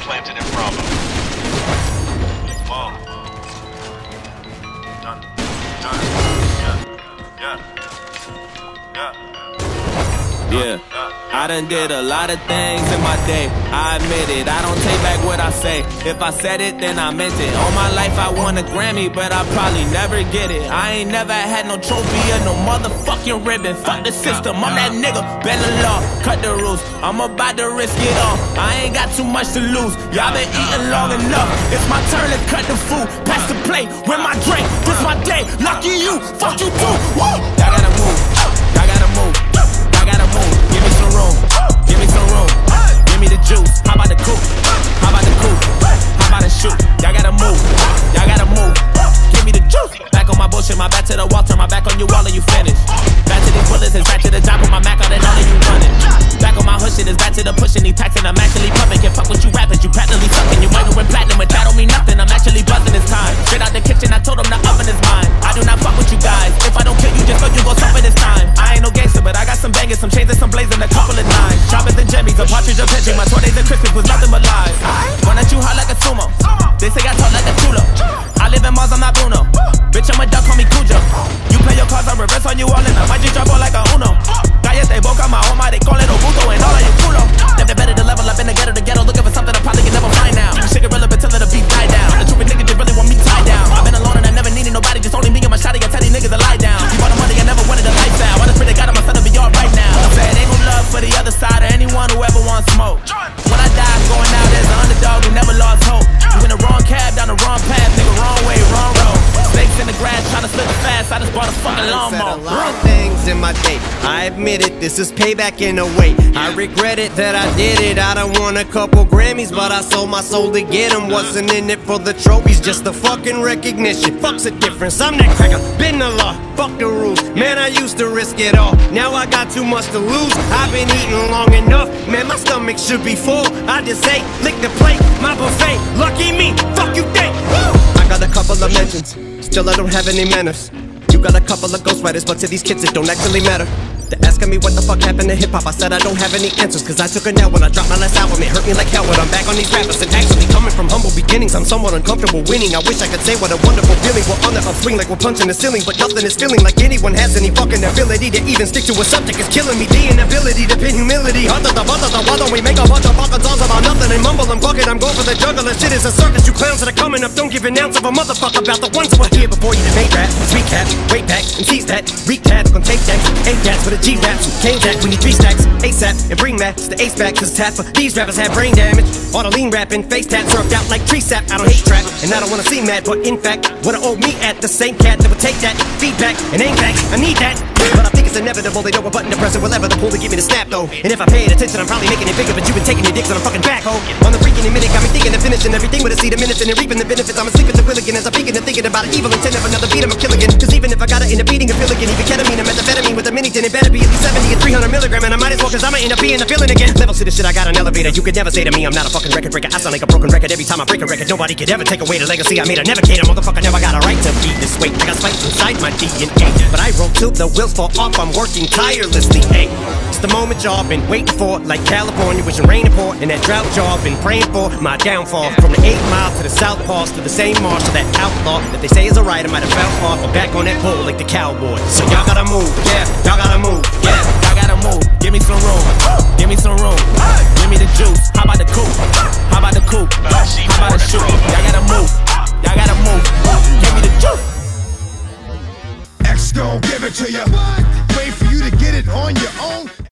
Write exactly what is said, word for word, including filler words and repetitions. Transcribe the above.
planted in Bravo. Bomb. Done. Done. Yeah. Yeah. Yeah. Yeah, I done did a lot of things in my day, I admit it, I don't take back what I say. If I said it, then I meant it. All my life I won a Grammy, but I probably never get it. I ain't never had no trophy or no motherfucking ribbon. Fuck the system, I'm that nigga, bend the law, cut the rules. I'm about to risk it all, I ain't got too much to lose. Y'all been eating long enough, it's my turn to cut the food. Pass the plate, with my drink, this my day. Lucky you, fuck you too. Woo! I gotta move, I gotta move. Gotta move, give me some room, give me some room, give me the juice. How about the coupe? How about the coupe? How about the shoot? Y'all gotta move, y'all gotta move, give me the juice. Back on my bullshit, my back to the wall, turn my back on you all and you finish. Back to these bullets, it's back to the job, put my Mac on and all of you running. Back on my hood shit, it's back to the pushing, these taxing, I'm actually pumping. Can't fuck with you rappers, you practically sucking. You might win platinum, but that don't mean nothing, I'm actually buzzing this time. Straight out the kitchen, I told them the oven is mine. I do not fuck with you guys, if I don't kill you, just so you gon' suffer this time. I ain't no gangster, but I got some bangers, some chains and some blazing, a couple of nines. Choppers and jimmies, a partridge, a pigeon. My twenties and Christmas was nothing but lies. Run at you hard like a sumo. They say I talk like a chulo. I live in Mars, I'm not Bruno. Bitch, I'm a duck, call me Cujo. You play your cards, I reverse on you all, and I might just drop all like a Uno. Cállate boca, my home, they call it Obuto, and all of you culo. Never better to level up in the ghetto, the ghetto, looking for something I probably can never find now. You shit irrelevant till the beat die down. The stupid niggas just really want me tied down. I've been alone and I never needed nobody, just only me and my shotty. I tell these niggas to lie down. Keep all the money, I never wanted a lifestyle. I just pray to God I'm gonna be all right now. I said ain't no love for the other side or anyone who ever wants smoke. When I die, going out as an underdog who never lost hope. You in the wrong cab, down the wrong path, nigga, wrong way, wrong road. Snakes in the grass, trying to slip it fast. I just bought a fucking lawnmower. A lot of things in my day, I admit it, this is payback in a way. I regret it that I did it. I done won a couple Grammys, but I sold my soul to get them. Wasn't in it for the trophies, just the fucking recognition. Fuck's the difference, I'm that cracker, been the law, fuck the rules. Man, I used to risk it all, now I got too much to lose. I've been eating long enough, man, my stomach should be full. I just ate, lick the plate, my buffet. Lucky me, fuck you think. Woo! I got a couple of mentions, still I don't have any manners. You got a couple of ghostwriters, but to these kids it don't actually matter. They're asking me what the fuck happened to hip-hop. I said I don't have any answers, cause I took a nap when I dropped my last album. It hurt me like hell when I'm back on these rappers. And actually coming from humble beginnings, I'm somewhat uncomfortable winning. I wish I could say what a wonderful feeling. We're on the upswing like we're punching the ceiling, but nothing is feeling like anyone has any fucking ability to even stick to a subject. It's killing me, the inability to pin humility. Hunter the butter, the why don't we make a bunch of fucking songs about nothing and mumble and bucket? I'm going for the juggler. Shit is a circus, you clowns that are coming up. Don't give an ounce of a motherfucker about the ones that were here before you that made rap. Sweet cap, way back, and seize that. Reek tabs, gon' take that. Eight cats for the G-raps who came that we need three stacks ASAP and bring that to the ace back, cause half of these rappers have brain damage. All the lean rapping, face tat served out like tree sap. I don't hate trap, and I don't wanna see mad, but in fact, wanna owe me at the same cat that would take that feedback and aim back. I need that, but I think it's inevitable. They know a button to press it, whatever the pull to give me the snap though. And if I paid attention, I'm probably making it bigger, but you've been taking your dicks on a fucking back hoe. On the freaking minute, got me thinking of finishing everything with a seed of minutes and reaping the benefits. I'm asleep at the wheel again as I'm peeking and thinking about an evil intent of another beat. I'm a kill again, cause even if I got it in a beating, a pill again, even ketamine, a methamphetamine with a mini tin, it better be at least seventy and three hundred milligram, and I might as well, cause I'ma end up being a villain again. Levels to this shit, I got an elevator. You could never say to me I'm not a fucking record breaker. I sound like a broken record every time I break a record. Nobody could ever take away the legacy I made. I never cater, motherfucker, never got a right to be this way. I got spikes inside my D N A, but I roll till the wheels fall off. I'm working tirelessly, hey. It's the moment y'all been waiting for, like California, wishing rain and pour, and that drought y'all been praying for. My downfall, from the eight mile to the south pass to the same marsh to that outlaw that they say is a right. I might have fell off, but back on that pole like the cowboy. So y'all gotta move, yeah, y'all gotta move, yeah, y'all gotta move. Give me some room, give me some room, give me the juice. How about the coupe? How about the coupe? How about the shoot? Y'all gotta move, y'all gotta move. Give me the juice. X gon' give it to you. Wait for you to get it on your own.